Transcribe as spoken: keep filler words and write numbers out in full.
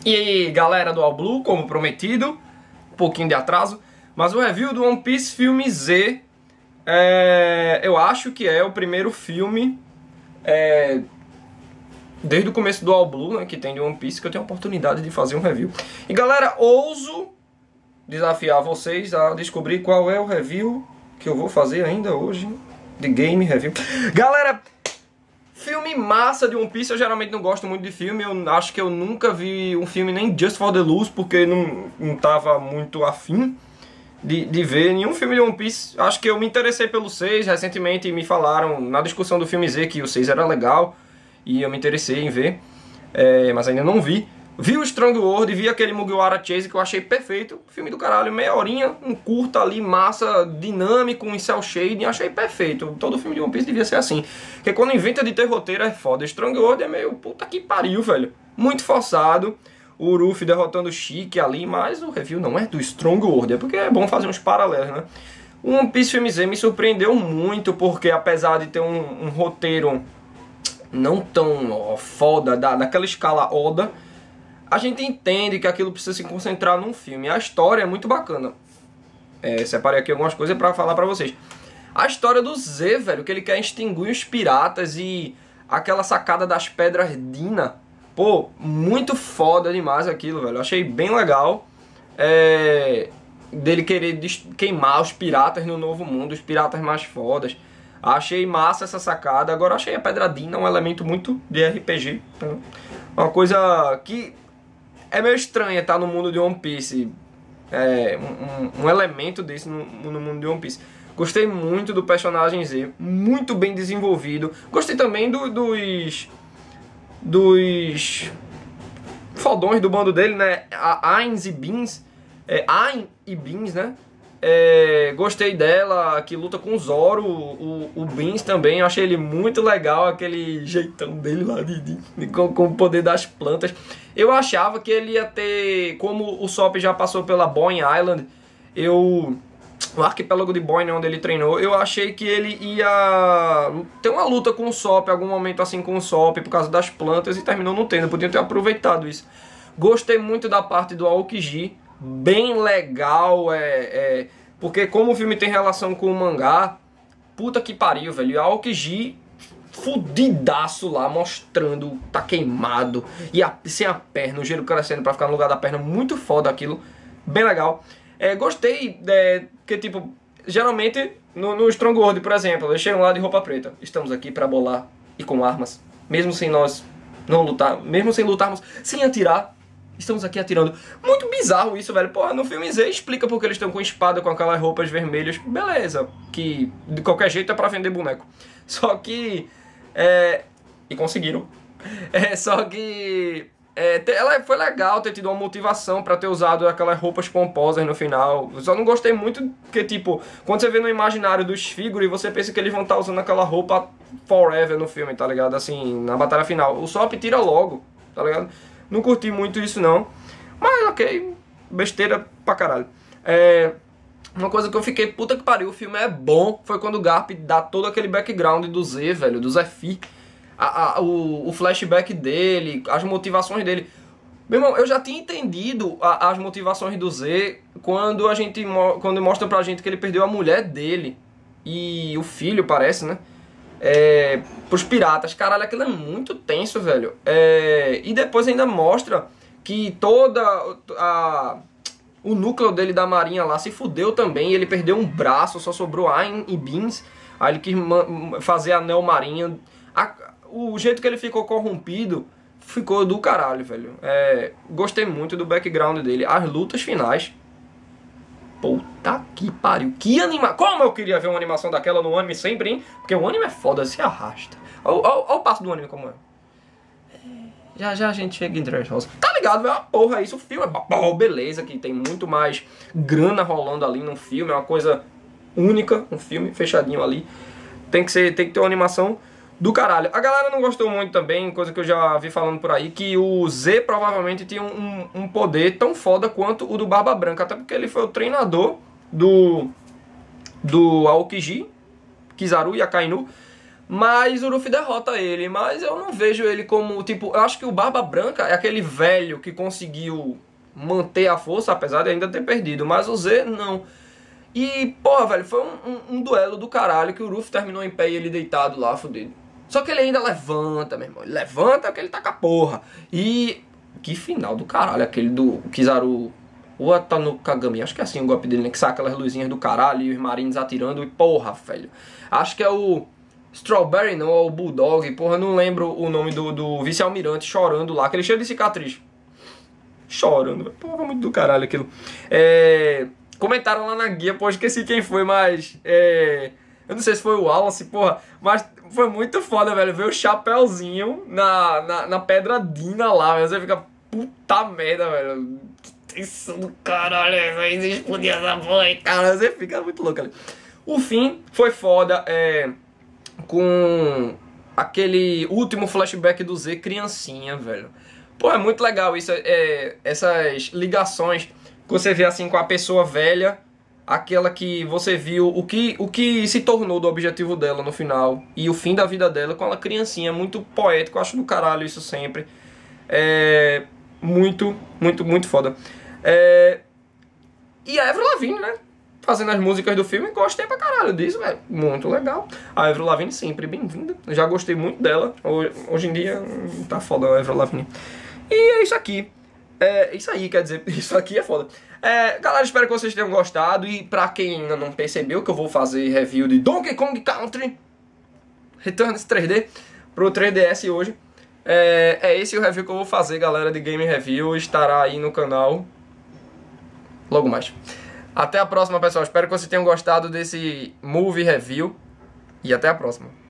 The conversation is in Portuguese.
E aí, galera do All Blue, como prometido, um pouquinho de atraso, mas o review do One Piece Filme Z, é, eu acho que é o primeiro filme, é, desde o começo do All Blue, né, que tem de One Piece, que eu tenho a oportunidade de fazer um review. E galera, ouso desafiar vocês a descobrir qual é o review que eu vou fazer ainda hoje, de game review. Galera, filme massa de One Piece. Eu geralmente não gosto muito de filme. Eu acho que eu nunca vi um filme nem Just for the Luz, porque não, não tava muito afim de, de ver nenhum filme de One Piece. Acho que eu me interessei pelo seis recentemente e me falaram na discussão do filme Z que o seis era legal e eu me interessei em ver, é, mas ainda não vi. Vi o Strong World, vi aquele Mugiwara Chase que eu achei perfeito. Filme do caralho, meia horinha, um curta ali, massa, dinâmico, em cel shading, achei perfeito. Todo filme de One Piece devia ser assim. Porque quando inventa de ter roteiro é foda. Strong World é meio puta que pariu, velho. Muito forçado. O Ruffy derrotando o Chique ali, mas o review não é do Strong World, é porque é bom fazer uns paralelos, né? O One Piece Filme Z me surpreendeu muito, porque apesar de ter um, um roteiro não tão ó, foda, da, daquela escala Oda, a gente entende que aquilo precisa se concentrar num filme. A história é muito bacana. É, separei aqui algumas coisas pra falar pra vocês. A história do Z, velho, que ele quer extinguir os piratas e aquela sacada das pedras Dina. Pô, muito foda demais aquilo, velho. Achei bem legal. É, dele querer queimar os piratas no novo mundo, os piratas mais fodas. Achei massa essa sacada. Agora achei a pedra Dina um elemento muito de R P G. Uma coisa que é meio estranha estar no mundo de One Piece, é, um, um elemento desse no, no mundo de One Piece. Gostei muito do personagem Z, muito bem desenvolvido. Gostei também do, dos dos fodões do bando dele, né? A Ains e Beans, é, Ain e Beans, né? É, gostei dela, que luta com o Zoro, o, o Beans também, eu achei ele muito legal, aquele jeitão dele lá de, de, de, com, com o poder das plantas. Eu achava que ele ia ter, como o Sop já passou pela Boin Island, eu, o arquipélago de Boin, onde ele treinou, eu achei que ele ia ter uma luta com o Sop, algum momento assim com o Sop, por causa das plantas, e terminou não tendo, podia ter aproveitado isso. Gostei muito da parte do Aokiji, bem legal, é, é, porque como o filme tem relação com o mangá, puta que pariu, velho, e a Aokiji fudidaço lá, mostrando, tá queimado, e a, sem a perna, o gelo crescendo pra ficar no lugar da perna, muito foda aquilo, bem legal. É, gostei, é, que tipo, geralmente no, no Strong World, por exemplo, eles chegam lá de roupa preta, estamos aqui pra bolar e com armas, mesmo sem nós não lutar, mesmo sem lutarmos, sem atirar, estamos aqui atirando. Muito bizarro isso, velho. Porra, no filme Z explica porque eles estão com espada, com aquelas roupas vermelhas. Beleza, que de qualquer jeito é pra vender boneco. Só que... É... E conseguiram. É, só que... É, ela foi legal ter tido uma motivação pra ter usado aquelas roupas pomposas no final. Eu só não gostei muito porque, tipo, quando você vê no imaginário dos figuras, você pensa que eles vão estar usando aquela roupa forever no filme, tá ligado? Assim, na batalha final. O Sop tira logo, tá ligado? Não curti muito isso não, mas ok, besteira pra caralho. É, uma coisa que eu fiquei, puta que pariu, o filme é bom, foi quando o Garp dá todo aquele background do Z, velho, do Zephyr, a, a, o, o flashback dele, as motivações dele. Meu irmão, eu já tinha entendido a, as motivações do Z quando a gente quando mostra pra gente que ele perdeu a mulher dele e o filho, parece, né? É, pros piratas, caralho, aquilo é muito tenso, velho. É, e depois ainda mostra que toda a, o núcleo dele da marinha lá se fudeu também. Ele perdeu um braço, só sobrou Ain e Beans. Aí ele quis fazer anel marinha. A, o jeito que ele ficou corrompido ficou do caralho, velho. É, gostei muito do background dele. As lutas finais, puta que pariu. Que anima... Como eu queria ver uma animação daquela no anime sempre, hein? Porque o anime é foda, se arrasta. Olha, olha, olha o passo do anime como é. Já já a gente chega em Dressrosa. Tá ligado, velho? Porra, isso. O filme é... Oh, beleza, que tem muito mais grana rolando ali no filme. É uma coisa única, um filme fechadinho ali. Tem que ser, tem que ter uma animação do caralho. A galera não gostou muito também, coisa que eu já vi falando por aí, que o Z provavelmente tinha um, um poder tão foda quanto o do Barba Branca, até porque ele foi o treinador do do Aokiji, Kizaru e Akainu. Mas o Ruffy derrota ele, mas eu não vejo ele como, tipo, eu acho que o Barba Branca é aquele velho que conseguiu manter a força, apesar de ainda ter perdido, mas o Z não. E, porra, velho, foi um, um, um duelo do caralho que o Ruffy terminou em pé e ele deitado lá, fudido. Só que ele ainda levanta, meu irmão, ele levanta porque ele tá com a porra. E que final do caralho, aquele do Kizaru... O Atano Kagami, acho que é assim o golpe dele, né? Que sai aquelas luzinhas do caralho e os marines atirando e porra, velho. Acho que é o Strawberry, não, ou o Bulldog, porra, não lembro o nome do, do vice-almirante chorando lá, aquele cheio de cicatriz. Chorando, porra, muito do caralho aquilo. É, comentaram lá na guia, pô, esqueci quem foi, mas... É, eu não sei se foi o Wallace, porra, mas foi muito foda, velho, ver o chapéuzinho na, na, na pedra Dina lá, velho. Você fica, puta merda, velho. Isso do caralho, vai explodir essa porra, cara, você fica muito louco ali. O fim foi foda, é, com aquele último flashback do Z criancinha, velho. Pô, é muito legal isso, é, essas ligações que você vê assim com a pessoa velha, aquela que você viu, o que, o que se tornou do objetivo dela no final, e o fim da vida dela com ela criancinha, muito poético, eu acho do caralho isso sempre. É muito, muito, muito foda. É... E a Avril Lavigne, né? Fazendo as músicas do filme, gostei pra caralho disso, velho. Muito legal. A Avril Lavigne sempre bem-vinda. Já gostei muito dela. Hoje em dia tá foda a Avril Lavigne. E é isso aqui. É isso aí, quer dizer, isso aqui é foda. É, galera, espero que vocês tenham gostado. E pra quem ainda não percebeu que eu vou fazer review de Donkey Kong Country Returns três D pro três D S hoje. É, é esse o review que eu vou fazer, galera, de Game Review. Estará aí no canal logo mais. Até a próxima, pessoal. Espero que vocês tenham gostado desse movie review. E até a próxima.